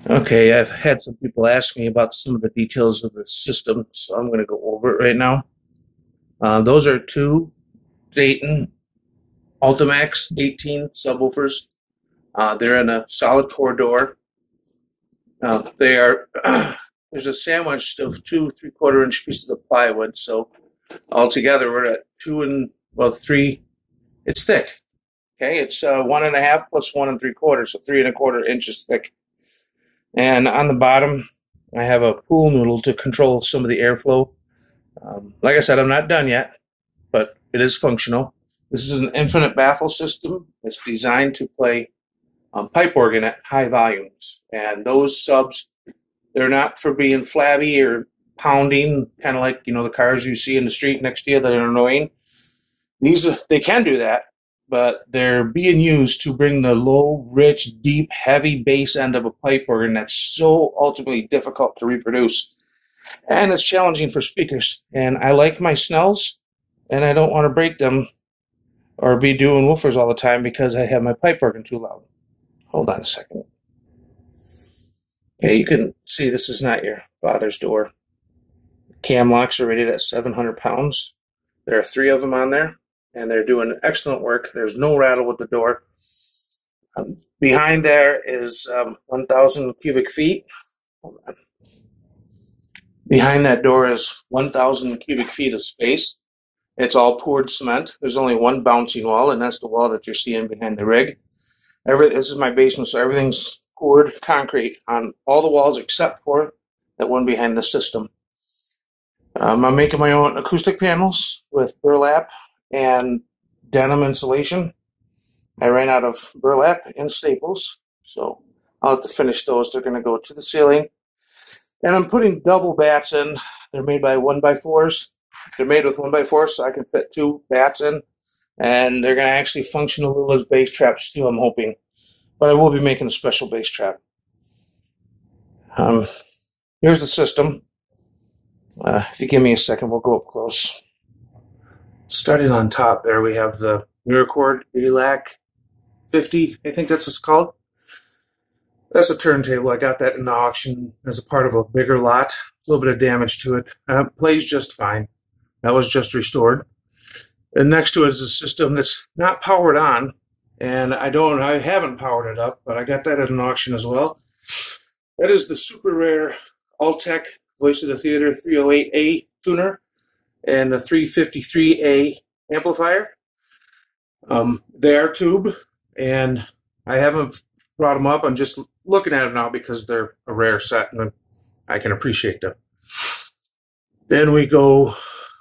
Okay, I've had some people ask me about some of the details of the system, so I'm going to go over it right now. Those are two Dayton Ultimax 18 subwoofers. They're in a solid core door. They are there's a sandwich of two 3/4 inch pieces of plywood, so altogether we're at 3. It's thick. Okay, it's 1.5 plus 1 3/4, so 3 1/4 inches thick. And on the bottom, I have a pool noodle to control some of the airflow. Like I said, I'm not done yet, but it is functional. This is an infinite baffle system. It's designed to play pipe organ at high volumes. And those subs, they're not for being flabby or pounding, kind of like, you know, the cars you see in the street next to you that are annoying. They can do that, but they're being used to bring the low, rich, deep, heavy bass end of a pipe organ that's so ultimately difficult to reproduce. And it's challenging for speakers. And I like my Snells, and I don't want to break them or be doing woofers all the time because I have my pipe organ too loud. Hold on a second. Okay, you can see this is not your father's door. Cam locks are rated at 700 pounds. There are 3 of them on there, and they're doing excellent work. There's no rattle with the door. Behind there is 1,000 cubic feet. Hold on. Behind that door is 1,000 cubic feet of space. It's all poured cement. There's only one bouncing wall, and that's the wall that you're seeing behind the rig. This is my basement, so everything's poured concrete on all the walls except for that one behind the system. I'm making my own acoustic panels with burlap and denim insulation. I ran out of burlap and staples, so I'll have to finish those. They're going to go to the ceiling. And I'm putting double bats in. They're made by 1x4s. They're made with 1x4, so I can fit 2 bats in. And they're going to actually function a little as bass traps too, I'm hoping. But I will be making a special bass trap. Here's the system. If you give me a second, we'll go up close. Starting on top there, we have the Mirracord ALtec 50, I think that's what it's called. That's a turntable. I got that in the auction as a part of a bigger lot. A little bit of damage to it. Plays just fine. That was just restored. And next to it is a system that's not powered on. And I haven't powered it up, but I got that at an auction as well. That is the super rare ALtec Voice of the Theater 308A tuner and the 353A amplifier. They are tube, and I haven't brought them up. I'm just looking at them now because they're a rare set and I can appreciate them. Then we go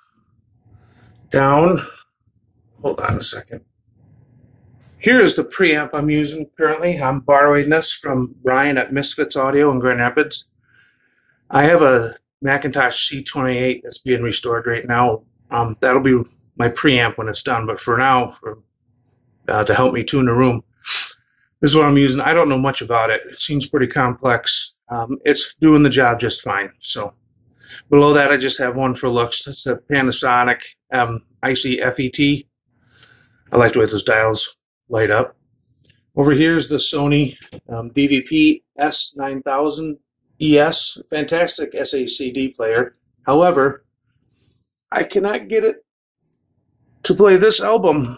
down. Hold on a second. Here is the preamp I'm using currently. I'm borrowing this from Brian at Misfitz Audio in Grand Rapids. I have a McIntosh C28 that's being restored right now. That'll be my preamp when it's done, but for now, to help me tune the room, this is what I'm using. I don't know much about it. It seems pretty complex. It's doing the job just fine. So below that, I just have one for looks. It's a Panasonic IC FET. I like the way those dials light up. Over here is the Sony DVP S9000 ES, fantastic SACD player. However, I cannot get it to play this album.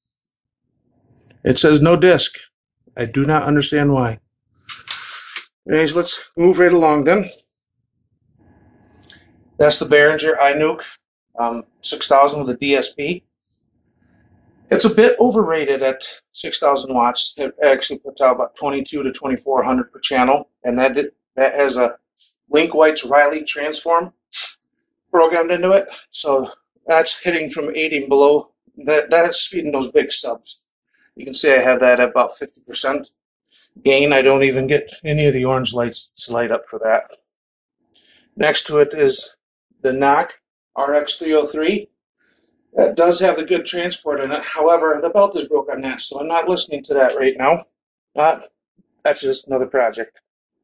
It says no disc. I do not understand why. Anyways, let's move right along then. That's the Behringer iNuke 6000 with a DSP. It's a bit overrated at 6,000 watts. It actually puts out about 22 to 2400 per channel, and that has a Link White's Riley transform programmed into it. So that's hitting from 80 and below. That's feeding those big subs. You can see I have that at about 50% gain. I don't even get any of the orange lights to light up for that. Next to it is the Nakamichi RX 303. That does have the good transport in it. However, the belt is broke on that, so I'm not listening to that right now. That's just another project.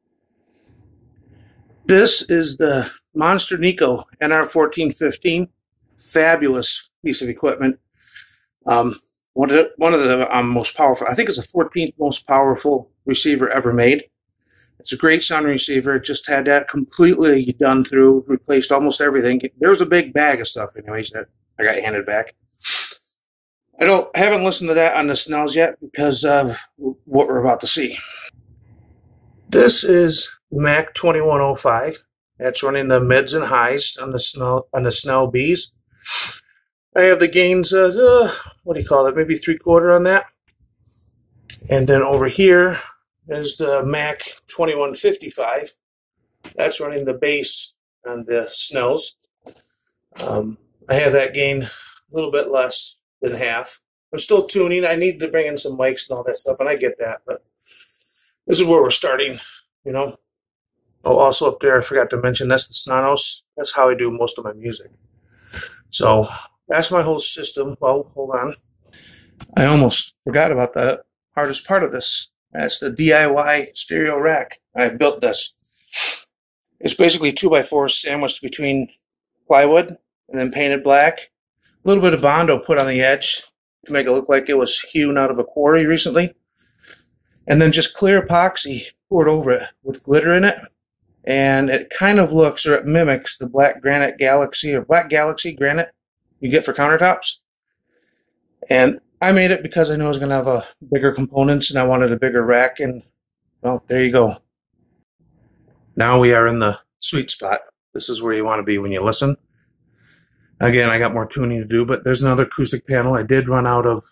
This is the Monster Nikko Nr 1415. Fabulous piece of equipment. One of the most powerful, I think it's the 14th most powerful receiver ever made. It's a great sound receiver. Just had that completely done through, replaced almost everything. There was a big bag of stuff anyways that I got handed back. Haven't listened to that on the Snells yet because of what we're about to see. This is the Mac 2105. That's running the mids and highs on the Snell Bs. I have the gains, what do you call it? Maybe 3/4 on that. And then over here is the Mac 2155. That's running the bass on the Snells. I have that gain a little bit less than half. I'm still tuning. I need to bring in some mics and all that stuff, and I get that. But this is where we're starting, you know. Oh, also up there, I forgot to mention, that's the Sonos. That's how I do most of my music. So that's my whole system. Well, hold on. I almost forgot about the hardest part of this. That's the DIY stereo rack. I built this. It's basically 2x4 sandwiched between plywood and then painted black. A little bit of Bondo put on the edge to make it look like it was hewn out of a quarry recently. And then just clear epoxy poured over it with glitter in it. And it kind of looks, or it mimics, the black granite galaxy or black galaxy granite you get for countertops. And I made it because I knew I was going to have a bigger components and I wanted a bigger rack. And, well, there you go. Now we are in the sweet spot. This is where you want to be when you listen. Again, I got more tuning to do, but there's another acoustic panel. I did run out of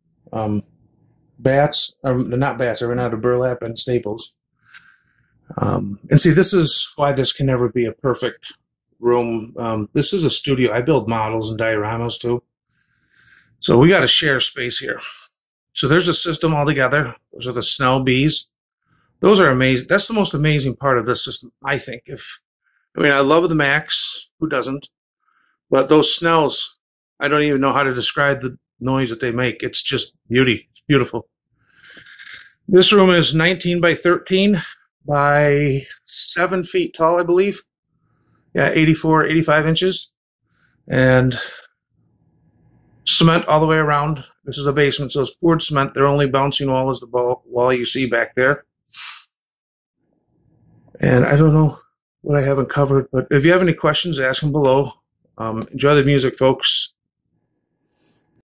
bats, or not bats, I ran out of burlap and staples. And see, this is why this can never be a perfect room. This is a studio. I build models and dioramas too. So we got to share space here. So there's a system altogether. Those are the Snell Bs. Those are amazing. That's the most amazing part of this system, I think. I love the Macs. Who doesn't? But those Snells, I don't even know how to describe the noise that they make. It's just beauty. It's beautiful. This room is 19 by 13 by 7 feet tall, I believe. Yeah, 84, 85 inches. And cement all the way around. This is a basement, so it's poured cement. Their only bouncing wall is the wall you see back there. And I don't know what I haven't covered, but if you have any questions, ask them below. Enjoy the music, folks.